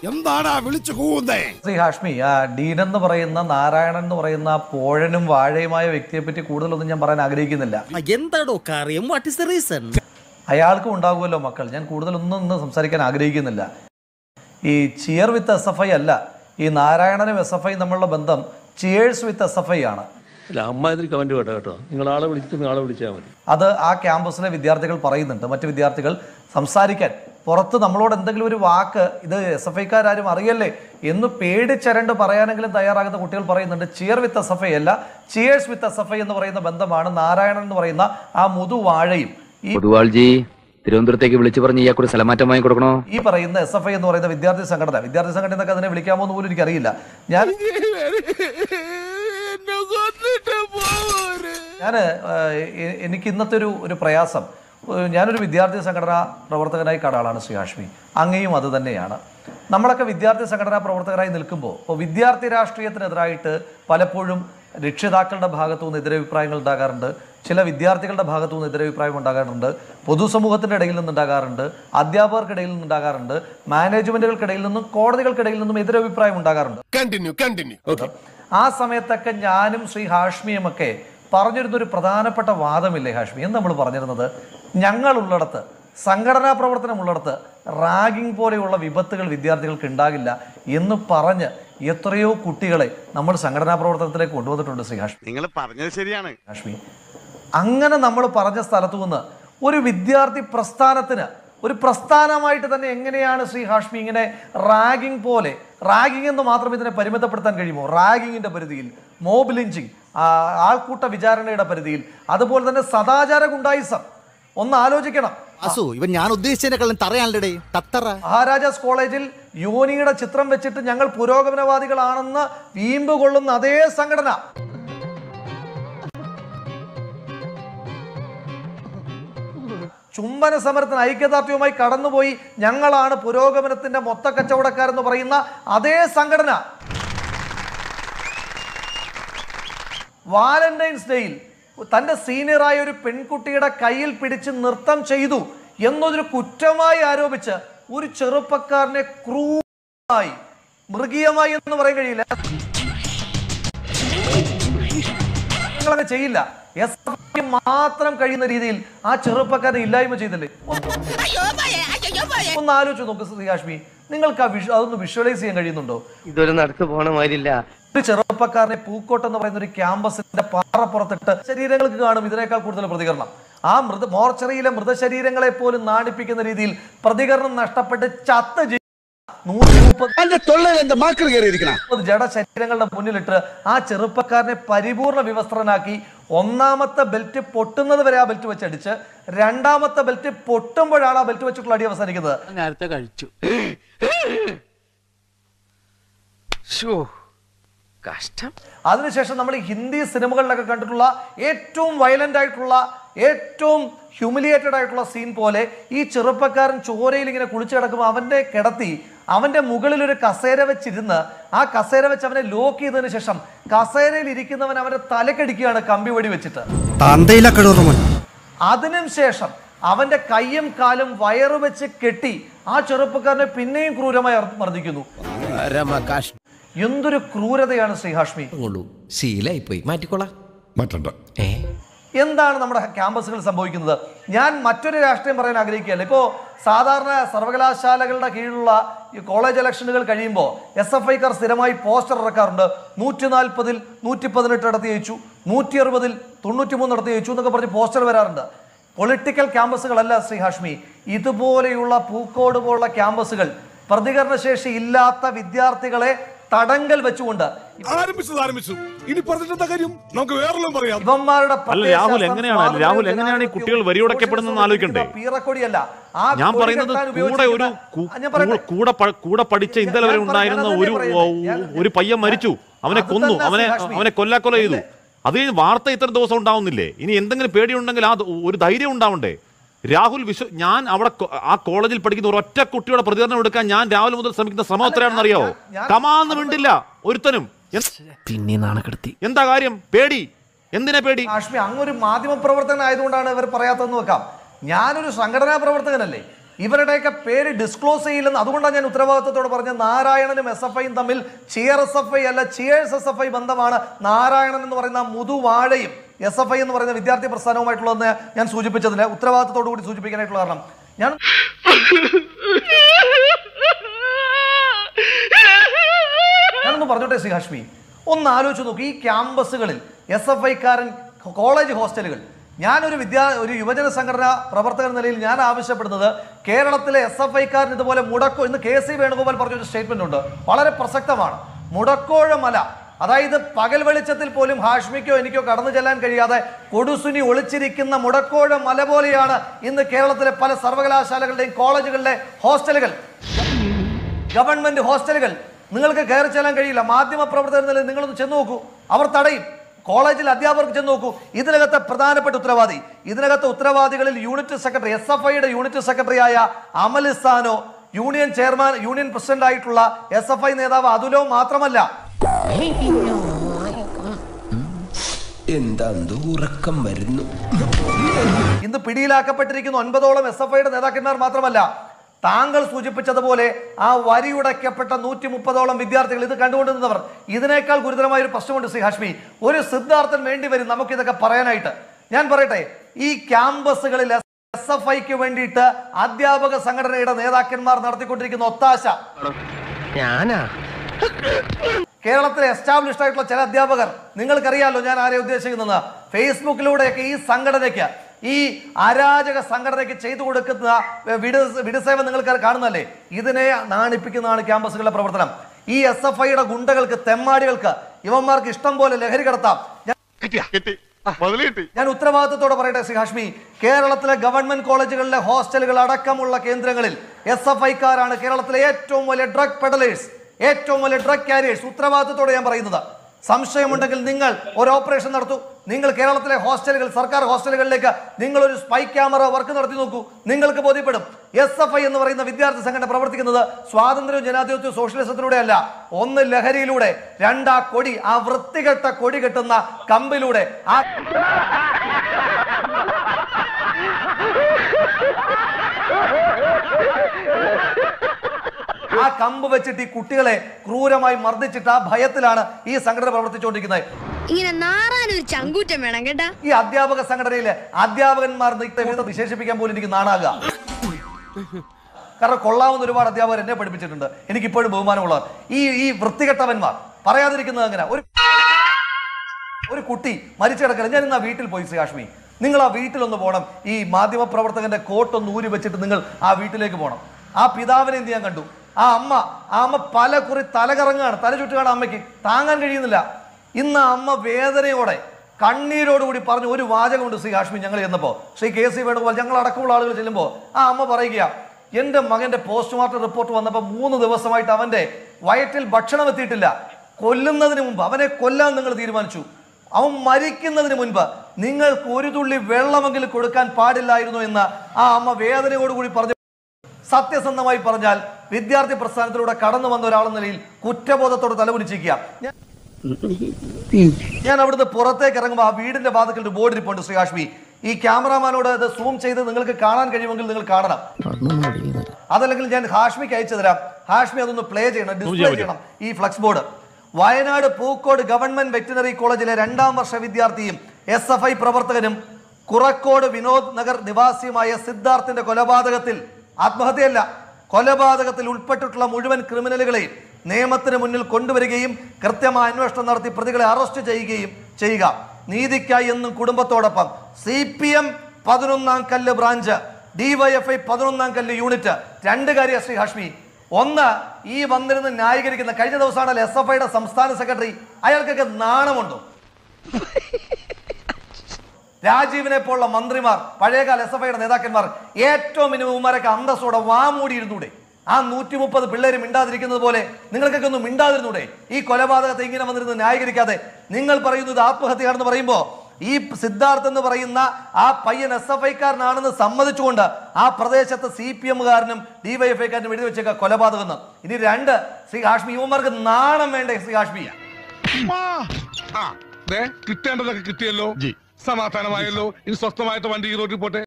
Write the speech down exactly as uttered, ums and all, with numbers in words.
എന്താടാ വിളിച്ചു കൂവുന്നേ? ശ്രീ ഹാഷ്മി, ആ ഡീൻ എന്ന് പറയുന്ന നാരായണൻ എന്ന് പറയുന്ന പോഴനും വാഴയുമായ വ്യക്തിയെ പറ്റി കൂടുതലൊന്നും ഞാൻ പറയാൻ ആഗ്രഹിക്കുന്നില്ല. എന്താടോ കാര്യം? What is the reason? അയാൾക്കും ഉണ്ടാകുമല്ലോ മക്കൾ. ഞാൻ കൂടുതലൊന്നും ഇന്ന് സംസാരിക്കാൻ ആഗ്രഹിക്കുന്നില്ല. ഈ cheer with S F I അല്ല, ഈ നാരായണനും എസ് എഫ് ഐ തമ്മിലുള്ള ബന്ധം cheers with S F I ആണ്. അത് ആ ക്യാമ്പസിലെ വിദ്യാർത്ഥികൾ പറയുന്നുണ്ട്. മറ്റു വിദ്യാർത്ഥികൾ സംസാരിക്കാൻ പുറത്ത് നമ്മളോട് എന്തെങ്കിലും ഒരു വാക്ക് ഇത് എസ് എഫ് ഐക്കാരും അറിയല്ലേ എന്ന് പേടിച്ചരണ്ട് പറയാനെങ്കിലും തയ്യാറാകുന്ന കുട്ടികൾ പറയുന്നുണ്ട്. Cheer with S F I അല്ല, cheers with S F I എന്ന് പറയുന്ന ബന്ധമാണ് നാരായണൻ എന്ന് പറയുന്ന ആ മുതുവാഴയും ഈ തിരുവനന്തപുരത്തേക്ക് വിളിച്ചു പറഞ്ഞ് ഇയാൾക്കൊരു സ്ഥലമാറ്റം വാങ്ങി കൊടുക്കണോ? ഈ പറയുന്ന എസ് എഫ് ഐ എന്ന് പറയുന്ന വിദ്യാർത്ഥി സംഘടന വിദ്യാർത്ഥി സംഘടന എന്നൊക്കെ അതിനെ വിളിക്കാമോ എന്ന് പോലും എനിക്കറിയില്ല. ഞാൻ ഞാൻ എനിക്ക് ഇന്നത്തെ ഒരു ഒരു പ്രയാസം, ഞാനൊരു വിദ്യാർത്ഥി സംഘടനാ പ്രവർത്തകനായി കണ്ട ആളാണ് ശ്രീ ഹാഷ്മി. അങ്ങയും അത് തന്നെയാണ്. നമ്മളൊക്കെ വിദ്യാർത്ഥി സംഘടനാ പ്രവർത്തകരായി നിൽക്കുമ്പോൾ ഇപ്പോൾ വിദ്യാർത്ഥി രാഷ്ട്രീയത്തിനെതിരായിട്ട് പലപ്പോഴും രക്ഷിതാക്കളുടെ ഭാഗത്തു നിന്ന് എതിരഭിപ്രായങ്ങൾ ഉണ്ടാകാറുണ്ട്, ചില വിദ്യാർത്ഥികളുടെ ഭാഗത്തു നിന്ന് എതിരഭിപ്രായം ഉണ്ടാകാറുണ്ട്, പൊതുസമൂഹത്തിൻ്റെ ഇടയിൽ നിന്നുണ്ടാകാറുണ്ട്, അധ്യാപകർക്കിടയിൽ നിന്നുണ്ടാകാറുണ്ട്, മാനേജ്മെന്റുകൾക്കിടയിൽ നിന്നും കോടതികൾക്കിടയിൽ നിന്നും എതിരഭിപ്രായം ഉണ്ടാകാറുണ്ട്. ആ സമയത്തൊക്കെ ഞാനും ശ്രീ ഹാഷ്മിയും ഒക്കെ പറഞ്ഞിരുന്നൊരു പ്രധാനപ്പെട്ട വാദമില്ലേ ഹാഷ്മി? എന്ന് നമ്മൾ പറഞ്ഞിരുന്നത്, ഞങ്ങളുള്ളിടത്ത്, സംഘടനാ പ്രവർത്തനം ഉള്ളിടത്ത് റാഗിംഗ് പോലെയുള്ള വിപത്തുകൾ വിദ്യാർത്ഥികൾക്ക് ഉണ്ടാകില്ല എന്ന് പറഞ്ഞ് എത്രയോ കുട്ടികളെ നമ്മൾ സംഘടനാ പ്രവർത്തനത്തിലേക്ക് കൊണ്ടുവന്നിട്ടുണ്ട് ശ്രീ ഹാഷ്മി. നിങ്ങൾ പറഞ്ഞത് ശരിയാണ് ഹാഷ്മി. അങ്ങനെ നമ്മൾ പറഞ്ഞ സ്ഥലത്തു നിന്ന് ഒരു വിദ്യാർത്ഥി പ്രസ്ഥാനത്തിന് ഒരു പ്രസ്ഥാനമായിട്ട് തന്നെ എങ്ങനെയാണ് ശ്രീ ഹാഷ്മി ഇങ്ങനെ റാഗിംഗ് പോലെ, റാഗിംഗ് എന്ന് മാത്രം ഇതിനെ പരിമിതപ്പെടുത്താൻ കഴിയുമോ? റാഗിങ്ങിന്റെ പരിധിയിൽ, മോബ് ലിഞ്ചിങ്, ആൾക്കൂട്ട വിചാരണയുടെ പരിധിയിൽ, അതുപോലെ തന്നെ സദാചാര ഗുണ്ടായിസം ഒന്ന് ആലോചിക്കണം. ഇവൻ ഞാൻ ഉദ്ദേശിച്ചതിനെക്കാളും തറയാണല്ലേ തത്തറ. മഹാരാജാസ് കോളേജിൽ യോനിയുടെ ചിത്രം വെച്ചിട്ട് ഞങ്ങൾ പുരോഗമനവാദികളാണെന്ന് വീമ്പ് കൊള്ളുന്ന അതേ സംഘടന ചുംബന സമരത്തിന് ഐക്യദാർഢ്യവുമായി കടന്നുപോയി ഞങ്ങളാണ് പുരോഗമനത്തിന്റെ മൊത്ത കച്ചവടക്കാരെന്ന് പറയുന്ന അതേ സംഘടന വാലന്റൈൻസ് ഡേയിൽ തന്റെ സീനിയറായ ഒരു പെൺകുട്ടിയുടെ കയ്യിൽ പിടിച്ച് നൃത്തം ചെയ്തു എന്നതൊരു കുറ്റമായി ആരോപിച്ച് ഒരു ചെറുപ്പക്കാരനെ ക്രൂരമായി, മൃഗീയമായി എന്ന് പറയാൻ കഴിയില്ല, ഞങ്ങളങ്ങനെ ചെയ്യില്ല, എസ് എഫ് ഐക്ക് മാത്രം കഴിയുന്ന രീതിയിൽ ആ ചെറുപ്പക്കാരനെ ഇല്ലായ്മ ചെയ്തില്ലേ? ഒന്ന് ആലോചിച്ച് നോക്ക് ശ്രീ ഹാഷ്മി, നിങ്ങൾക്ക് ആ അതൊന്ന് വിഷ്വലൈസ് ചെയ്യാൻ കഴിയുന്നുണ്ടോ? ഇതൊരു നടത്തു പോണ മാതിരില്ല. ഒരു ചെറുപ്പക്കാരനെ പൂക്കോട്ട് എന്ന് പറയുന്ന ഒരു ക്യാമ്പസിന്റെ പാറപ്പുറത്തിട്ട് ശരീരങ്ങൾക്ക് കാണും ഇതിനേക്കാൾ കൂടുതൽ പ്രതികരണം. ആ മൃത മോർച്ചറിയിലെ മൃതശരീരങ്ങളെ പോലും നാണിപ്പിക്കുന്ന രീതിയിൽ പ്രതികരണം നഷ്ടപ്പെട്ട് ചത്ത് നൂറ്റി മുപ്പത് ജഡശരീരങ്ങളുടെ മുന്നിലിട്ട് ആ ചെറുപ്പക്കാരനെ പരിപൂർണ വിവസ്ത്രനാക്കി ഒന്നാമത്തെ ബെൽറ്റ് പൊട്ടുന്നത് വരെ ആ ബെൽറ്റ് വെച്ചടിച്ച് രണ്ടാമത്തെ ബെൽറ്റ് പൊട്ടുമ്പോഴാണ് ആ ബെൽറ്റ് വെച്ചിട്ടുള്ള അടി അവസാനിക്കുന്നത്. നേരത്തെ കഴിച്ചു. കഷ്ടം. അതിനുശേഷം നമ്മൾ ഈ ഹിന്ദി സിനിമകളിലൊക്കെ കണ്ടിട്ടുള്ള ഏറ്റവും വയലന്റ് ആയിട്ടുള്ള, ഏറ്റവും ഹ്യൂമിലിയേറ്റഡ് ആയിട്ടുള്ള സീൻ പോലെ ഈ ചെറുപ്പക്കാരൻ ചോരയിൽ ഇങ്ങനെ കുളിച്ചു കിടക്കുമ്പോൾ അവന്റെ കിടത്തി അവന്റെ മുകളിൽ ഒരു കസേര വെച്ചിരുന്ന് ആ കസേര വെച്ച് അവനെ ലോക്ക് ചെയ്തതിനു ശേഷം കസേരയിൽ ഇരിക്കുന്നവൻ അവന്റെ തലക്കടിക്കുകയാണ് കമ്പി വടി വെച്ചിട്ട്. അതിനും ശേഷം അവന്റെ കയ്യും കാലും വയറു വെച്ച് കെട്ടി ആ ചെറുപ്പക്കാരനെ പിന്നെയും ക്രൂരമായി മർദ്ദിക്കുന്നു. എന്തൊരു ക്രൂരതയാണ് ശ്രീ ഹാഷ്മി. ശീലായിപ്പോയി, മാറ്റിക്കോളാം. എന്താണ് നമ്മുടെ ക്യാമ്പസുകളിൽ സംഭവിക്കുന്നത്? ഞാൻ മറ്റൊരു രാഷ്ട്രീയം പറയാൻ ആഗ്രഹിക്കുകയല്ല. ഇപ്പോൾ സാധാരണ സർവകലാശാലകളുടെ കീഴിലുള്ള ഈ കോളേജ് ഇലക്ഷനുകൾ കഴിയുമ്പോൾ എസ് എഫ് ഐക്കാർ സ്ഥിരമായി പോസ്റ്റർ ഇറക്കാറുണ്ട്. നൂറ്റി നാൽപ്പതിൽ നൂറ്റി പതിനെട്ട് ഇടത്ത് ജയിച്ചു, നൂറ്റി അറുപതിൽ തൊണ്ണൂറ്റി മൂന്ന് ഇടത്ത് ജയിച്ചു എന്നൊക്കെ പറഞ്ഞ് പോസ്റ്റർ വരാറുണ്ട്. പൊളിറ്റിക്കൽ ക്യാമ്പസുകളല്ല ശ്രീ ഹാഷ്മി, ഇതുപോലെയുള്ള പൂക്കോട് പോലുള്ള ക്യാമ്പസുകൾ പ്രതികരണശേഷി ഇല്ലാത്ത വിദ്യാർത്ഥികളെ തടങ്കൽ വെച്ചുകൊണ്ട് രാഹുൽ എങ്ങനെയാണ് രാഹുൽ എങ്ങനെയാണ് ഈ കുട്ടികൾ വരിയോടക്കപ്പെടുന്നതെന്ന് ആലോചിക്കണ്ടേ? ഞാൻ പറയുന്നത് കൂടെ ഒരു കൂടെ കൂടെ പഠിച്ച ഇന്നലെ വരെ ഉണ്ടായിരുന്ന ഒരു ഒരു പയ്യൻ മരിച്ചു, അവനെ കൊന്നു, അവനെ അവനെ കൊല്ലാക്കൊല ചെയ്തു. അത് വാർത്ത ഇത്ര ദിവസം ഉണ്ടാവുന്നില്ലേ? ഇനി എന്തെങ്കിലും പേടിയുണ്ടെങ്കിൽ ആ ഒരു ധൈര്യം ഉണ്ടാവണ്ടേ? രാഹുൽ വിശ്വ ഞാൻ അവിടെ ആ കോളേജിൽ പഠിക്കുന്ന ഒരൊറ്റ കുട്ടിയുടെ പ്രതികരണം എടുക്കാൻ ഞാൻ രാവിലെ മുതൽ ശ്രമിക്കുന്ന ശ്രമം എത്രയാണെന്ന് അറിയാവോ? കമാന്ന് മിണ്ടില്ല ഒരുത്തനും. പിന്നെ നാണക്കെടുത്തി. എന്താ കാര്യം? പേടി. എന്തിനാ പേടി? ഹാഷ്മി, അങ്ങൊരു മാധ്യമ പ്രവർത്തകൻ ആയതുകൊണ്ടാണ് ഇവർ പറയാത്തതെന്ന് വെക്കാം. ഞാനൊരു സംഘടനാ പ്രവർത്തകനല്ലേ? ഇവരുടെയൊക്കെ പേര് ഡിസ്ക്ലോസ് ചെയ്യില്ലെന്ന്. അതുകൊണ്ടാണ് ഞാൻ ഉത്തരവാദിത്വത്തോട് പറഞ്ഞ നാരായണനും എസ് എഫ് ഐയും തമ്മിൽ ചിയർ എസ് എഫ് ഐ അല്ല ചിയേഴ്സ് എസ് എഫ് ഐ ബന്ധമാണ്. നാരായണൻ എന്ന് പറയുന്ന മുതുവാഴയും എസ് എഫ് ഐ എന്ന് പറയുന്ന വിദ്യാർത്ഥി പ്രസ്ഥാനവുമായിട്ടുള്ളതെന്ന് ഞാൻ സൂചിപ്പിച്ചതിന് ഉത്തരവാദിത്തത്തോടു കൂടി സൂചിപ്പിക്കാനായിട്ടുള്ള കാരണം ഞാൻ ഞാനൊന്ന് പറഞ്ഞോട്ടെ ശ്രീ ഹാഷ്മി, ഒന്ന് ആലോചിച്ച് നോക്കി. ഈ ക്യാമ്പസുകളിൽ എസ് എഫ് ഐക്കാരൻ കോളേജ് ഹോസ്റ്റലുകൾ, ഞാനൊരു വിദ്യാ ഒരു യുവജന സംഘടനാ പ്രവർത്തകർ നിലയിൽ ഞാൻ ആവശ്യപ്പെടുന്നത് കേരളത്തിലെ എസ് എഫ് ഐക്കാരൻ ഇതുപോലെ മുടക്കോ, ഇന്ന് കെ സി വേണുഗോപാൽ പറഞ്ഞൊരു സ്റ്റേറ്റ്മെന്റ് ഉണ്ട്, വളരെ പ്രസക്തമാണ്. മുടക്കോഴ മല, അതായത് പകൽ വെളിച്ചത്തിൽ പോലും ഹാഷ്മിക്കോ എനിക്കോ കടന്നു ചെല്ലാൻ കഴിയാതെ കൊടുസുനി ഒളിച്ചിരിക്കുന്ന മുടക്കോഴ മല പോലെയാണ് ഇന്ന് കേരളത്തിലെ പല സർവകലാശാലകളുടെയും കോളേജുകളിലെ ഹോസ്റ്റലുകൾ, ഗവൺമെന്റ് ഹോസ്റ്റലുകൾ. നിങ്ങൾക്ക് കയറി ചെല്ലാൻ കഴിയില്ല. മാധ്യമ പ്രവർത്തകർ നിലയിൽ നിങ്ങളൊന്ന് ചെന്ന് നോക്കൂ, അവർ തടയും. കോളേജിൽ അധ്യാപകർക്ക് ചെന്ന് നോക്കൂ. ഇതിനകത്തെ പ്രധാനപ്പെട്ട ഉത്തരവാദി, ഇതിനകത്തെ ഉത്തരവാദികളിൽ യൂണിറ്റ് സെക്രട്ടറി, എസ് എഫ് ഐയുടെ യൂണിറ്റ് സെക്രട്ടറിയായ അമലിസ്ഥാനോ, യൂണിയൻ ചെയർമാൻ യൂണിയൻ പ്രസിഡന്റ് ആയിട്ടുള്ള എസ് എഫ് ഐ നേതാവ് അതുലോ മാത്രമല്ല. എന്താ ഉറക്കം വരുന്നു. ഇന്ന് പിടിയിലാക്കപ്പെട്ടിരിക്കുന്ന ഒൻപതോളം എസ് എഫ് ഐയുടെ നേതാക്കന്മാർ മാത്രമല്ല, താങ്കൾ സൂചിപ്പിച്ചതുപോലെ ആ വരിയുടയ്ക്കപ്പെട്ട നൂറ്റി മുപ്പതോളം വിദ്യാർത്ഥികൾ ഇത് കണ്ടുകൊണ്ടിരുന്നവർ. ഇതിനേക്കാൾ ഗുരുതരമായ ഒരു പ്രശ്നമുണ്ട് ശ്രീ ഹാഷ്മി. ഒരു സിദ്ധാർത്ഥൻ വേണ്ടി വരും നമുക്കിതൊക്കെ പറയാനായിട്ട്. ഞാൻ പറയട്ടെ, ഈ ക്യാമ്പസുകളിൽ എസ് എഫ് ഐക്ക് വേണ്ടിയിട്ട് അധ്യാപക സംഘടനയുടെ നേതാക്കന്മാർ നടത്തിക്കൊണ്ടിരിക്കുന്ന ഒത്താശ, ഞാനാ കേരളത്തിലെ എസ്റ്റാബ്ലിഷ്ഡ് ആയിട്ടുള്ള ചില അധ്യാപകർ, നിങ്ങൾക്കറിയാലോ ഞാൻ ആരെ ഉദ്ദേശിക്കുന്നത്, ഫേസ്ബുക്കിലൂടെയൊക്കെ ഈ സംഘടനയ്ക്ക്, ഈ അരാജക സംഘടനയ്ക്ക് ചെയ്തു കൊടുക്കുന്ന വിട് വിടുസേവ നിങ്ങൾക്ക് കാണുന്നല്ലേ. ഇതിനെ നാണിപ്പിക്കുന്നതാണ് ക്യാമ്പസുകളിലെ പ്രവർത്തനം. ഈ എസ് എഫ് ഐയുടെ ഗുണ്ടകൾക്ക്, തെമ്മാടികൾക്ക്, ഇവന്മാർക്ക് ഇഷ്ടം പോലെ ലഹരി കടത്താം. ഞാൻ ഉത്തരവാദിത്തത്തോടെ പറയട്ടെ ശ്രീ ഹാഷ്മി, കേരളത്തിലെ ഗവൺമെന്റ് കോളേജുകളിലെ ഹോസ്റ്റലുകൾ അടക്കമുള്ള കേന്ദ്രങ്ങളിൽ എസ് എഫ് ഐക്കാരാണ് കേരളത്തിലെ ഏറ്റവും വലിയ ഡ്രഗ് പെഡലേഴ്സ്, ഏറ്റവും വലിയ ഡ്രഗ് കാരിയേഴ്സ്. ഉത്തരവാദിത്തത്തോടെ ഞാൻ പറയുന്നത്. സംശയമുണ്ടെങ്കിൽ നിങ്ങൾ ഒരു ഓപ്പറേഷൻ നടത്തൂ. നിങ്ങൾ കേരളത്തിലെ ഹോസ്റ്റലുകൾ, സർക്കാർ ഹോസ്റ്റലുകളിലേക്ക് നിങ്ങൾ ഒരു സ്പൈ ക്യാമറ വർക്ക് നടത്തി നോക്കൂ, നിങ്ങൾക്ക് ബോധ്യപ്പെടും. എസ് എഫ് ഐ എന്ന് പറയുന്ന വിദ്യാർത്ഥി സംഘടന പ്രവർത്തിക്കുന്നത് സ്വാതന്ത്ര്യവും ജനാധിപത്യവും സോഷ്യലിസത്തിലൂടെ അല്ല. ഒന്ന് ലഹരിയിലൂടെ, രണ്ടാ കൊടി, ആ വൃത്തികെട്ട കൊടി കെട്ടുന്ന കമ്പിലൂടെ. ആ ആ കമ്പ് വെച്ചിട്ട് ഈ കുട്ടികളെ ക്രൂരമായി മർദ്ദിച്ചിട്ട് ആ ഭയത്തിലാണ് ഈ സംഘടന പ്രവർത്തിച്ചുകൊണ്ടിരിക്കുന്നത്. ഇങ്ങനെ നാറാനൊരു ചങ്കൂറ്റം വേണം കേട്ടാ. ഈ അധ്യാപക സംഘടനയിലെ അധ്യാപകന്മാർ വിശേഷിപ്പിക്കാൻ പോലും എനിക്ക് നാണാകുക. കാരണം കൊള്ളാവുന്ന ഒരുപാട് അധ്യാപകർ എന്നെ പഠിപ്പിച്ചിട്ടുണ്ട്, എനിക്കിപ്പോഴും ബഹുമാനമുള്ളവർ. ഈ ഈ വൃത്തികെട്ടവന്മാർ പറയാതിരിക്കുന്നത് അങ്ങനെ. ഒരു ഒരു കുട്ടി മരിച്ചു കിടക്കല, ഞാൻ ഇന്ന് ആ വീട്ടിൽ പോയി ശ്രീ ഹാഷ്മി, നിങ്ങൾ ആ വീട്ടിലൊന്ന് പോകണം. ഈ മാധ്യമ പ്രവർത്തകന്റെ കോട്ടൊന്ന് ഊരി വെച്ചിട്ട് നിങ്ങൾ ആ വീട്ടിലേക്ക് പോകണം. ആ പിതാവിനെ എന്ത് ഞാൻ കണ്ടു. ആ അമ്മ ആ അമ്മ പല കുറി തലകറങ്ങാണ്, തല ചുറ്റുകയാണ്, അമ്മയ്ക്ക് താങ്ങാൻ കഴിയുന്നില്ല. ഇന്ന് അമ്മ വേദനയോടെ കണ്ണീരോടുകൂടി പറഞ്ഞു ഒരു വാചകമുണ്ട് ശ്രീ ഹാഷ്മി. ഞങ്ങൾ ചെന്നപ്പോൾ ശ്രീ കെ സി വേണുഗോപാൽ, ഞങ്ങൾ അടക്കമുള്ള ആളുകൾ ചെല്ലുമ്പോൾ ആ അമ്മ പറയുക, എൻ്റെ മകൻ്റെ പോസ്റ്റ്മോർട്ടം റിപ്പോർട്ട് വന്നപ്പോൾ മൂന്ന് ദിവസമായിട്ട് അവൻ്റെ വയറ്റിൽ ഭക്ഷണം എത്തിയിട്ടില്ല. കൊല്ലുന്നതിന് മുമ്പ്, അവനെ കൊല്ലാൻ നിങ്ങൾ തീരുമാനിച്ചു. അവൻ മരിക്കുന്നതിന് മുൻപ് നിങ്ങൾക്ക് ഒരു തുള്ളി വെള്ളമെങ്കിലും കൊടുക്കാൻ പാടില്ലായിരുന്നു എന്ന് ആ അമ്മ വേദനയോടുകൂടി പറഞ്ഞു. സത്യസന്ധമായി പറഞ്ഞാൽ വിദ്യാർത്ഥി പ്രസ്ഥാനത്തിലൂടെ കടന്നു വന്ന ഒരാളെന്ന നിലയിൽ കുറ്റബോധത്തോട് തലകുനിച്ചിരിക്കുക. ഞാൻ അവിടുന്ന് പുറത്തേക്ക് ഇറങ്ങുമ്പോൾ ആ വീടിന്റെ വാതിക്കൽ ഒരു ബോർഡ് ഇരിപ്പുണ്ട് ശ്രീ ഹാഷ്മി. ഈ ക്യാമറാമാനോട് ഇത് സൂം ചെയ്ത് നിങ്ങൾക്ക് കാണാൻ കഴിയുമെങ്കിൽ നിങ്ങൾ കാണണം, അതല്ലെങ്കിൽ ഞാൻ ഹാഷ്മിക്ക് അയച്ചു തരാം. ഹാഷ്മി അതൊന്ന് പ്ലേ ചെയ്യണം, ഡിസ്പ്ലേ ചെയ്യണം ഈ flex board. Wayanad Pookode government veterinary കോളേജിലെ രണ്ടാം വർഷ വിദ്യാർത്ഥിയും എസ് എഫ് ഐ പ്രവർത്തകനും കുറക്കോട് വിനോദ് നഗർ നിവാസിയുമായ സിദ്ധാർത്ഥിന്റെ കൊലപാതകത്തിൽ, ആത്മഹത്യയല്ല, കൊലപാതകത്തിൽ ഉൾപ്പെട്ടിട്ടുള്ള മുഴുവൻ ക്രിമിനലുകളെയും നിയമത്തിന് മുന്നിൽ കൊണ്ടുവരികയും കൃത്യമായ അന്വേഷണം നടത്തി പ്രതികളെ അറസ്റ്റ് ചെയ്യുകയും ചെയ്യുക. നീതിക്കായി എന്നും കുടുംബത്തോടൊപ്പം സി പി എം പതിനൊന്നാം കല്ല് ബ്രാഞ്ച്, ഡിവൈഎഫ്ഐ പതിനൊന്നാം കല്ല് യൂണിറ്റ്. രണ്ട് കാര്യം ശ്രീ ഹാഷ്മി. ഒന്ന്, ഈ വന്നിരുന്ന് ന്യായീകരിക്കുന്ന, കഴിഞ്ഞ ദിവസമാണല്ലോ എസ് എഫ് ഐയുടെ സംസ്ഥാന സെക്രട്ടറി, അയാൾക്കൊക്കെ നാണമുണ്ടോ? രാജീവിനെ പോലുള്ള മന്ത്രിമാർ, പഴയകാല എസ് എഫ് ഐയുടെ നേതാക്കന്മാർ, ഏറ്റവും മിനിമം ഉമാരൊക്കെ അന്തസ്സോടെ വാമൂടിയിരുന്നൂടെ? ആ നൂറ്റി മുപ്പത് പിള്ളേര് മിണ്ടാതിരിക്കുന്നത് പോലെ നിങ്ങൾക്കൊക്കെ ഒന്നും മിണ്ടാതിരുന്നൂടെ? ഈ കൊലപാതകത്തെ ഇങ്ങനെ വന്നിരുന്ന് ന്യായീകരിക്കാതെ നിങ്ങൾ പറയുന്നത് ആത്മഹത്യയാണെന്ന് പറയുമ്പോ ഈ സിദ്ധാർത്ഥ് എന്ന് പറയുന്ന ആ പയ്യൻ എസ് എഫ് ഐക്കാരനാണെന്ന് സമ്മതിച്ചുകൊണ്ട് ആ പ്രദേശത്ത് സി പി എമ്മുകാരനും ഡിവൈഎഫ്ഐക്കാരനും എഴുതി വെച്ചേക്ക കൊലപാതകം. ഇനി രണ്ട്, ശ്രീ ഹാഷ്മി, യുവമാർക്ക് നാണം വേണ്ടേ ശ്രീ ഹാഷ്മി? കിട്ടേണ്ടതൊക്കെ കിട്ടിയല്ലോ, സമാധാനമായല്ലോ. ഇനി സ്വസ്ഥമായിട്ട് വണ്ടി റോഡിൽ പോട്ടെ.